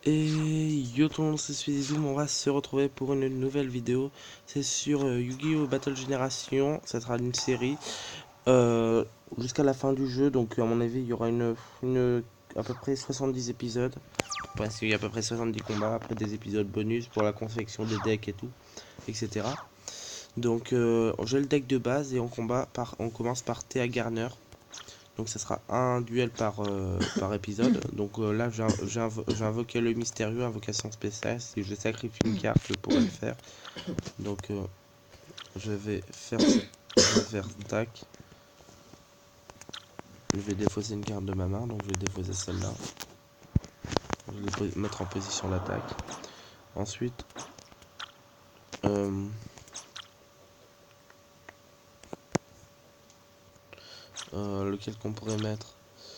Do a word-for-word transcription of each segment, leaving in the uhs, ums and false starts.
Et yo tout le monde, c'est Suizizoom, on va se retrouver pour une nouvelle vidéo. C'est sur euh, Yu-Gi-Oh! Battle Generation, ça sera une série euh, jusqu'à la fin du jeu. Donc à mon avis il y aura une, une à peu près soixante-dix épisodes. Parce qu'il y a à peu près soixante-dix combats, après des épisodes bonus pour la confection des decks et tout, et cetera. Donc euh, j'ai le deck de base et on, combat par, on commence par Thea Garner. Donc ça sera un duel par, euh, par épisode. Donc euh, là j'ai invo invoqué le mystérieux, invocation spéciale. Si je sacrifie une carte, je pourrais le faire. Donc euh, je vais faire je vais faire tac. Je vais défausser une carte de ma main, donc je vais défausser celle-là. Je vais mettre en position l'attaque. Ensuite, euh, euh, lequel qu'on pourrait mettre,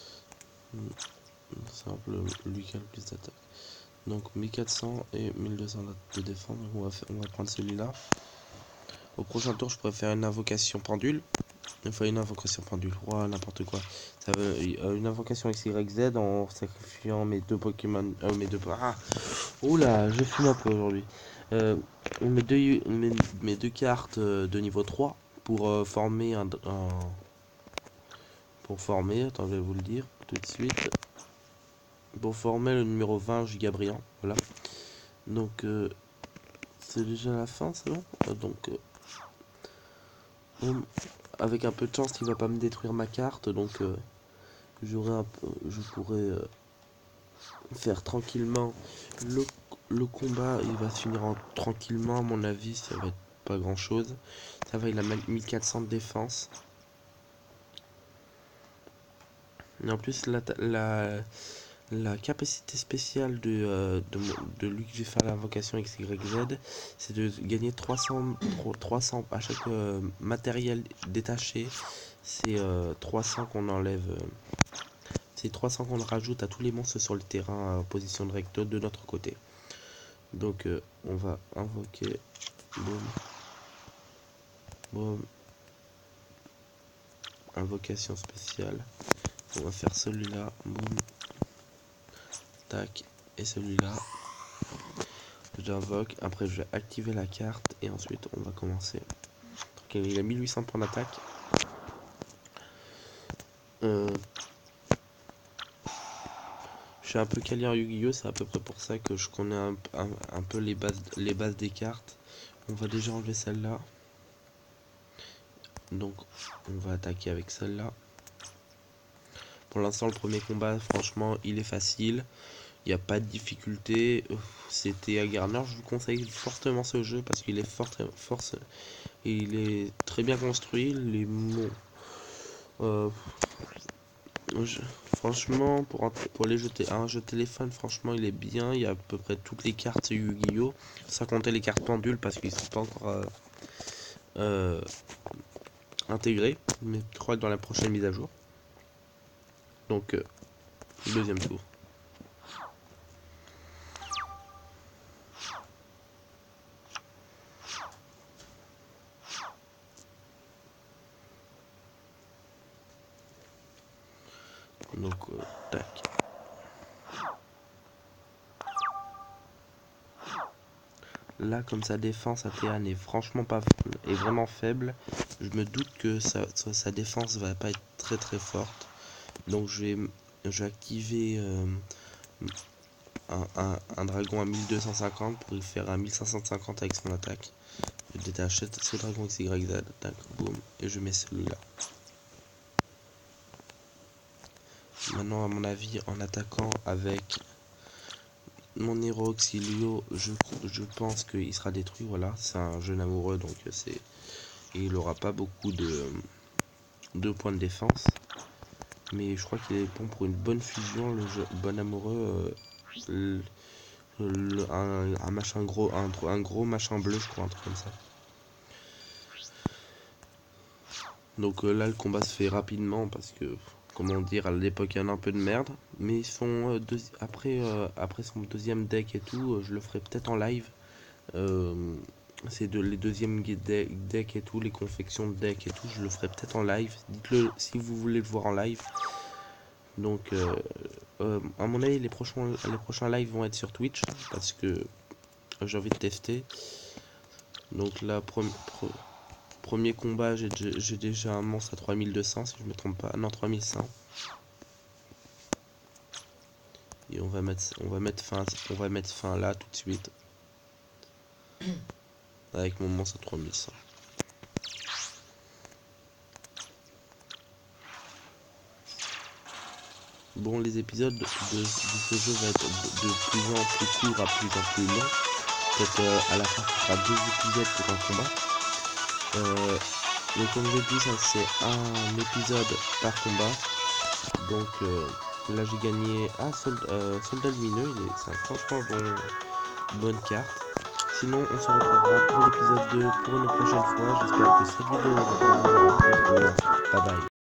simple, lui qui a le plus d'attaque. Donc mille quatre cents et mille deux cents de défense. On va, faire, on va prendre celui-là. Au prochain tour, je pourrais faire une invocation pendule. Enfin, une invocation pendule. Oh, n'importe quoi. Ça veut, euh, une invocation X Y Z en sacrifiant mes deux Pokémon. Euh, mes deux. Ah. Oula, je fume un peu aujourd'hui. Euh, mes, deux, mes, mes deux cartes de niveau trois pour euh, former un, un. Pour former, attends, je vais vous le dire tout de suite. Pour former le numéro vingt Giga Brillant. Voilà. Donc, euh, c'est déjà la fin, c'est bon? euh, Donc. Euh, on, avec un peu de chance, il va pas me détruire ma carte, donc euh, j'aurai un peu, je pourrais euh, faire tranquillement le, le combat. Il va se finir en tranquillement, à mon avis, ça va être pas grand chose. Ça va, il a mille quatre cents de défense. Et en plus, la, la, la capacité spéciale de, euh, de, de lui que je vais faire l'invocation X Y Z, c'est de gagner trois cents, trois cents à chaque euh, matériel détaché. C'est euh, trois cents qu'on enlève. Euh, c'est trois cents qu'on rajoute à tous les monstres sur le terrain en position de recto de notre côté. Donc euh, on va invoquer. Boum. Boum. Invocation spéciale. On va faire celui-là. Boum. Tac. Et celui-là. J'invoque. Après je vais activer la carte. Et ensuite on va commencer. Ok, il a mille huit cents points d'attaque. Euh, je suis un peu calé en Yu-Gi-Oh! C'est à peu près pour ça que je connais un, un, un peu les bases, les bases des cartes. On va déjà enlever celle-là. Donc on va attaquer avec celle-là. Pour l'instant le premier combat franchement il est facile. Il n'y a pas de difficulté. C'était à Garner. Je vous conseille fortement ce jeu parce qu'il est fort, force, il est très bien construit. Les mots. Euh, je, franchement, pour, un, pour les jeux, un jeu téléphone, franchement, il est bien. Il y a à peu près toutes les cartes Yu-Gi-Oh! Sans compter les cartes pendules parce qu'ils sont pas encore euh, euh, intégrés. Mais je crois que dans la prochaine mise à jour. Donc, euh, deuxième tour. Donc, euh, tac. Là, comme sa défense à Théane est franchement pas est vraiment faible, je me doute que sa, sa défense va pas être très très forte. Donc je vais, je vais activer euh, un, un, un dragon à mille deux cent cinquante pour y faire un mille cinq cent cinquante avec son attaque. Je détache ce dragon X Y Z, tac, boum, et je mets celui-là. Maintenant, à mon avis, en attaquant avec mon héros Auxilio, je, je pense qu'il sera détruit. Voilà, c'est un jeune amoureux, donc c'est. Et il aura pas beaucoup de, de points de défense. Mais je crois qu'il est bon pour une bonne fusion, le jeu, bon amoureux. Euh, le, le, un, un machin gros, un, un gros machin bleu, je crois, un truc comme ça. Donc euh, là, le combat se fait rapidement parce que, comment dire, à l'époque, il y en a un peu de merde. Mais ils sont euh, deux, après, euh, après son deuxième deck et tout, euh, je le ferai peut-être en live. Euh, c'est de les deuxièmes decks et tout, les confections de decks et tout, je le ferai peut-être en live. Dites-le si vous voulez le voir en live. Donc, euh, euh, à mon avis, les prochains, les prochains lives vont être sur Twitch parce que j'ai envie de tester. Donc là, pre- pre- premier combat, j'ai j'ai déjà un monstre à trois mille deux cents si je me trompe pas. Non, trois mille cent. Et on va mettre, on va mettre fin, on va mettre fin là tout de suite avec mon monstre à trois mille cent. Bon, les épisodes de, de ce jeu vont être de, de plus en plus courts à plus en plus longs. Peut-être euh, à la fin, ce sera deux épisodes pour un combat. Euh, mais comme je dis, ça c'est un épisode par combat. Donc euh, là, j'ai gagné un soldat, euh, soldat lumineux. Il est, c'est un franchement bon, bonne carte. Sinon, on se retrouvera pour l'épisode deux pour une prochaine fois. J'espère que cette vidéo va vous avoir plu. Bye bye.